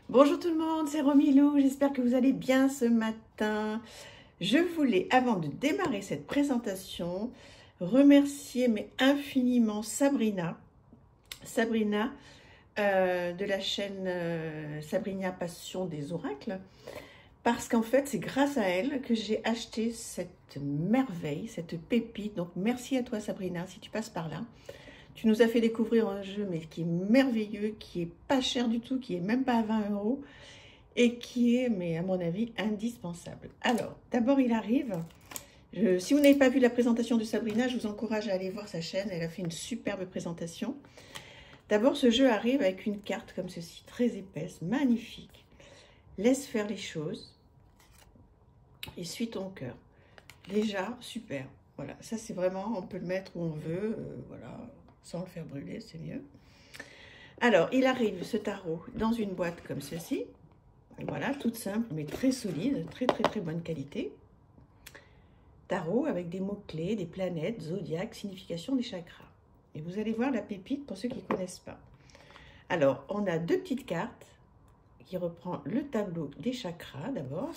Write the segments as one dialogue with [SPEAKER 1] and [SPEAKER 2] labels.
[SPEAKER 1] Bonjour tout le monde, c'est Romilou, j'espère que vous allez bien ce matin. Je voulais, avant de démarrer cette présentation, remercier mais infiniment Sabrina. Sabrina de la chaîne Sabrina Passion des Oracles. Parce qu'en fait, c'est grâce à elle que j'ai acheté cette merveille, cette pépite. Donc merci à toi Sabrina, si tu passes par là. Tu nous as fait découvrir un jeu mais qui est merveilleux, qui est pas cher du tout, qui est même pas à 20 € et qui est, mais à mon avis, indispensable. Alors, d'abord il arrive, si vous n'avez pas vu la présentation de Sabrina, je vous encourage à aller voir sa chaîne, elle a fait une superbe présentation. D'abord, ce jeu arrive avec une carte comme ceci, très épaisse, magnifique. Laisse faire les choses et suis ton cœur. Déjà, super. Voilà, ça c'est vraiment, on peut le mettre où on veut, voilà, sans le faire brûler, c'est mieux. Alors, il arrive ce tarot dans une boîte comme ceci. Voilà, toute simple, mais très solide, très bonne qualité. Tarot avec des mots-clés, des planètes, zodiaque, signification des chakras. Et vous allez voir la pépite pour ceux qui ne connaissent pas. Alors, on a deux petites cartes qui reprend le tableau des chakras d'abord.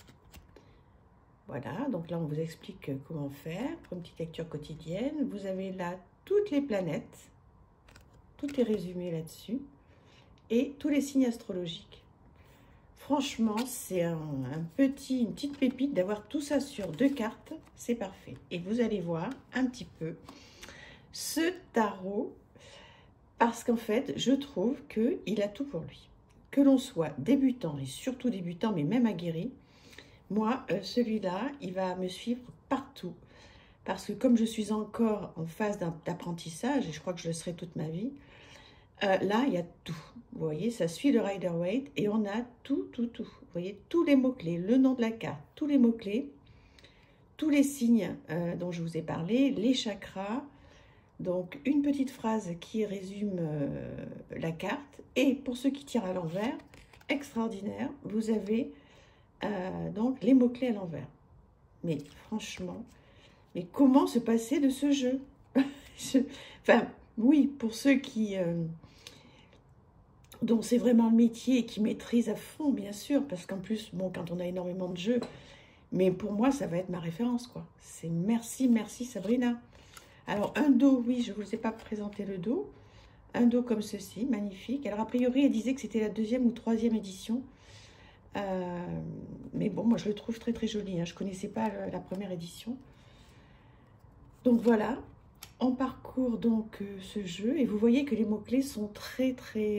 [SPEAKER 1] Voilà, donc là on vous explique comment faire pour une petite lecture quotidienne. Vous avez là toutes les planètes, tout est résumé là-dessus, et tous les signes astrologiques. Franchement, c'est une petite pépite d'avoir tout ça sur deux cartes, c'est parfait. Et vous allez voir un petit peu ce tarot, parce qu'en fait, je trouve qu'il a tout pour lui. Que l'on soit débutant, et surtout débutant, mais même aguerri, moi, celui-là, il va me suivre partout. Parce que comme je suis encore en phase d'apprentissage, et je crois que je le serai toute ma vie, là, il y a tout. Vous voyez, ça suit le Rider-Waite et on a tout. Vous voyez, tous les mots-clés, le nom de la carte, tous les mots-clés, tous les signes dont je vous ai parlé, les chakras. Donc, une petite phrase qui résume la carte. Et pour ceux qui tirent à l'envers, extraordinaire, vous avez donc les mots-clés à l'envers. Mais franchement, mais comment se passer de ce jeu? Enfin, oui, pour ceux qui dont c'est vraiment le métier et qui maîtrisent à fond, bien sûr, parce qu'en plus, bon, quand on a énormément de jeux, mais pour moi, ça va être ma référence, quoi. C'est merci Sabrina. Alors, un dos, oui, je ne vous ai pas présenté le dos. Un dos comme ceci, magnifique. Alors, a priori, elle disait que c'était la 2e ou 3e édition. Mais bon, moi je le trouve très joli, hein. Je ne connaissais pas la première édition. Donc voilà, on parcourt donc ce jeu et vous voyez que les mots-clés sont très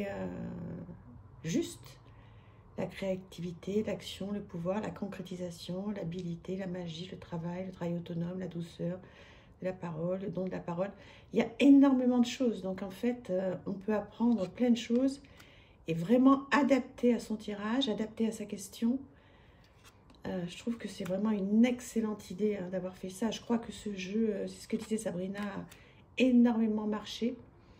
[SPEAKER 1] justes. La créativité, l'action, le pouvoir, la concrétisation, l'habilité, la magie, le travail autonome, la douceur de la parole, le don de la parole. Il y a énormément de choses, donc en fait, on peut apprendre plein de choses et vraiment adapté à son tirage, adapté à sa question. Je trouve que c'est vraiment une excellente idée hein, d'avoir fait ça. Je crois que ce jeu, c'est ce que disait Sabrina, a énormément marché.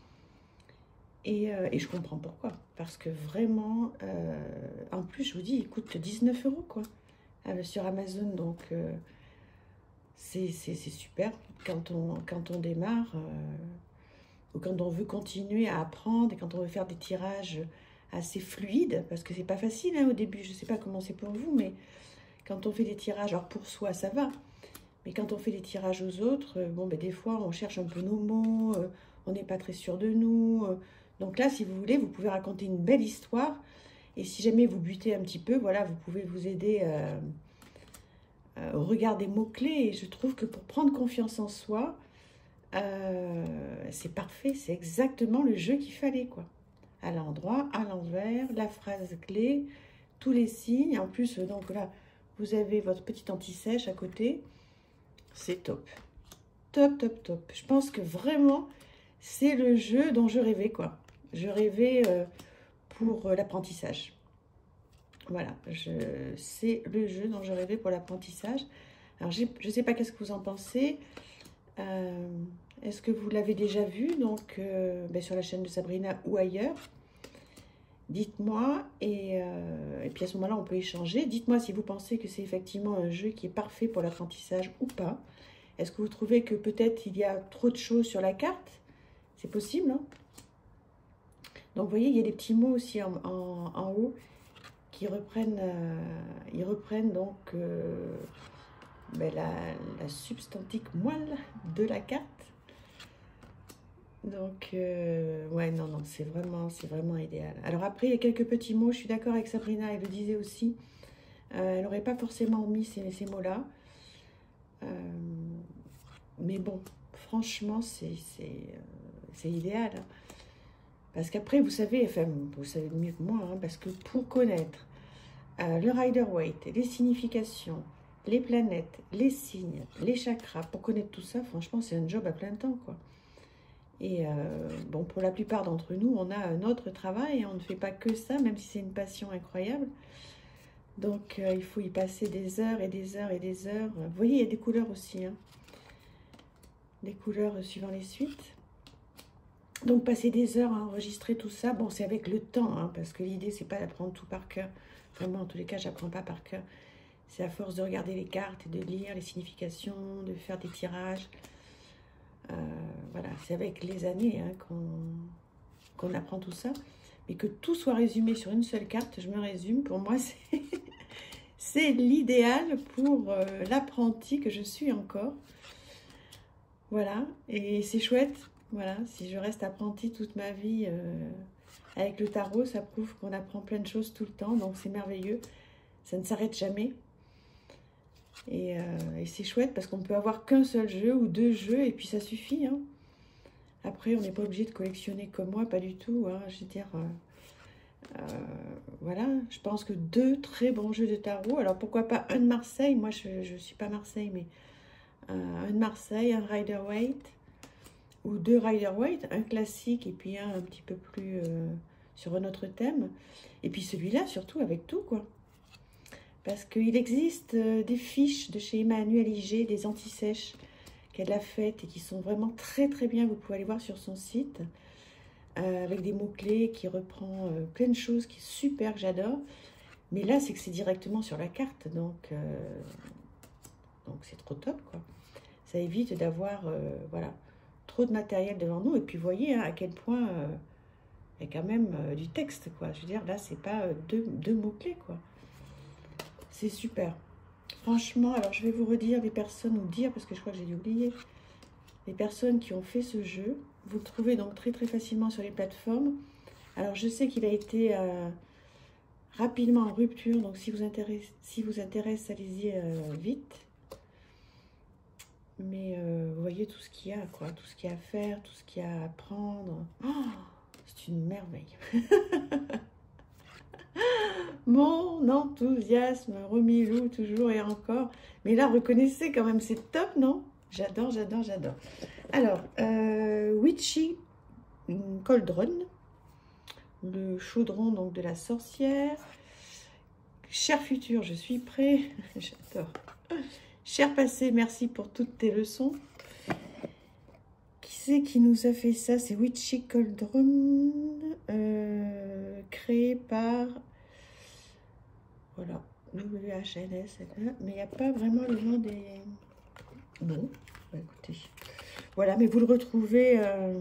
[SPEAKER 1] Et je comprends pourquoi. Parce que vraiment, en plus, je vous dis, il coûte 19 € quoi, sur Amazon. Donc, c'est super quand on démarre ou quand on veut continuer à apprendre et quand on veut faire des tirages assez fluides, parce que c'est pas facile hein, au début. Je sais pas comment c'est pour vous, mais quand on fait des tirages, alors pour soi ça va, mais quand on fait des tirages aux autres, bon ben des fois on cherche un peu nos mots, on n'est pas très sûr de nous. Donc là, si vous voulez, vous pouvez raconter une belle histoire. Et si jamais vous butez un petit peu, voilà, vous pouvez vous aider au regard des mots-clés. Et je trouve que pour prendre confiance en soi, c'est parfait, c'est exactement le jeu qu'il fallait, quoi. À l'endroit, à l'envers, la phrase clé, tous les signes. En plus, donc là, vous avez votre petit anti-sèche à côté. C'est top. Top. Je pense que vraiment, c'est le jeu dont je rêvais, quoi. Je rêvais pour l'apprentissage. Voilà, c'est le jeu dont je rêvais pour l'apprentissage. Alors, je ne sais pas qu'est-ce que vous en pensez. Est-ce que vous l'avez déjà vu donc sur la chaîne de Sabrina ou ailleurs? Dites-moi, et puis à ce moment-là, on peut échanger. Dites-moi si vous pensez que c'est effectivement un jeu qui est parfait pour l'apprentissage ou pas. Est-ce que vous trouvez que peut-être il y a trop de choses sur la carte? C'est possible, hein? Donc, vous voyez, il y a des petits mots aussi en haut ils reprennent donc la substantique moelle de la carte. Donc, ouais, non, c'est vraiment idéal. Alors après, il y a quelques petits mots, je suis d'accord avec Sabrina, elle le disait aussi. Elle n'aurait pas forcément mis ces mots-là. Mais bon, franchement, c'est idéal. Hein. Parce qu'après, vous savez, enfin, vous savez mieux que moi, hein, parce que pour connaître le Rider-Waite, les significations, les planètes, les signes, les chakras, pour connaître tout ça, franchement, c'est un job à plein temps, quoi. Et bon, pour la plupart d'entre nous, on a un autre travail, on ne fait pas que ça, même si c'est une passion incroyable. Donc, il faut y passer des heures et des heures et des heures. Vous voyez, il y a des couleurs aussi, hein. Des couleurs suivant les suites. Donc, passer des heures à enregistrer tout ça, bon, c'est avec le temps, hein, parce que l'idée, c'est pas d'apprendre tout par cœur. Vraiment, en tous les cas, j'apprends pas par cœur. C'est à force de regarder les cartes et de lire les significations, de faire des tirages. Voilà, c'est avec les années hein, qu'on apprend tout ça. Mais que tout soit résumé sur une seule carte, je me résume, pour moi, c'est l'idéal pour l'apprenti que je suis encore. Voilà, et c'est chouette. Voilà, si je reste apprenti toute ma vie avec le tarot, ça prouve qu'on apprend plein de choses tout le temps, donc c'est merveilleux. Ça ne s'arrête jamais. Et c'est chouette parce qu'on peut avoir qu'un seul jeu ou 2 jeux et puis ça suffit. Hein. Après, on n'est pas obligé de collectionner comme moi, pas du tout. Hein. Je veux dire, voilà, je pense que 2 très bons jeux de tarot. Alors pourquoi pas un de Marseille? Moi, je ne suis pas Marseille, mais un de Marseille, un Rider-Waite. Ou 2 Rider-Waite, un classique et puis un petit peu plus sur un autre thème. Et puis celui-là, surtout, avec tout, quoi. Parce qu'il existe des fiches de chez Emmanuel Iger, des anti-sèches qu'elle a faites et qui sont vraiment très très bien. Vous pouvez aller voir sur son site, avec des mots-clés qui reprend plein de choses qui est super, que j'adore. Mais là, c'est que c'est directement sur la carte, donc c'est trop top, quoi. Ça évite d'avoir, voilà, trop de matériel devant nous. Et puis, vous voyez hein, à quel point il y a quand même du texte, quoi. Je veux dire, là, c'est pas deux mots-clés, quoi. C'est super. Franchement, alors je vais vous redire les personnes, ou dire, parce que je crois que j'ai dû oublier, les personnes qui ont fait ce jeu. Vous le trouvez donc très très facilement sur les plateformes. Alors, je sais qu'il a été rapidement en rupture, donc si vous intéresse, allez-y vite. Mais vous voyez tout ce qu'il y a, quoi. Tout ce qu'il y a à faire, tout ce qu'il y a à apprendre. Oh, c'est une merveille. Mon enthousiasme remilou toujours et encore. Mais là, reconnaissez quand même, c'est top, non? J'adore, j'adore, j'adore. Alors, Witchy Cauldron, le chaudron donc de la sorcière. Cher futur, je suis prêt. J'adore. Cher passé, merci pour toutes tes leçons. Qui c'est qui nous a fait ça? C'est Witchy Cauldron, créé par... Voilà, WHLS, mais il n'y a pas vraiment le nom des... Non, bah écoutez. Voilà, mais vous le retrouvez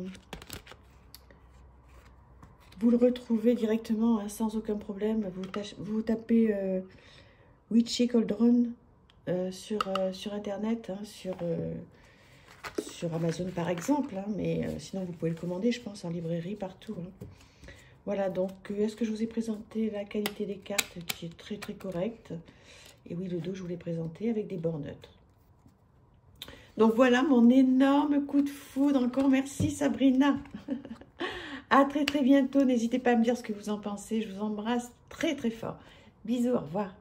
[SPEAKER 1] directement hein, sans aucun problème. Vous tapez Witchy Cauldron sur Internet, hein, sur Amazon par exemple, hein, mais sinon vous pouvez le commander, je pense, en librairie, partout. Hein. Voilà, donc, est-ce que je vous ai présenté la qualité des cartes qui est très très correcte? Et oui, le dos, je vous l'ai présenté avec des bords neutres. Donc voilà mon énorme coup de foudre. Encore merci Sabrina. À très très bientôt. N'hésitez pas à me dire ce que vous en pensez. Je vous embrasse très très fort. Bisous, au revoir.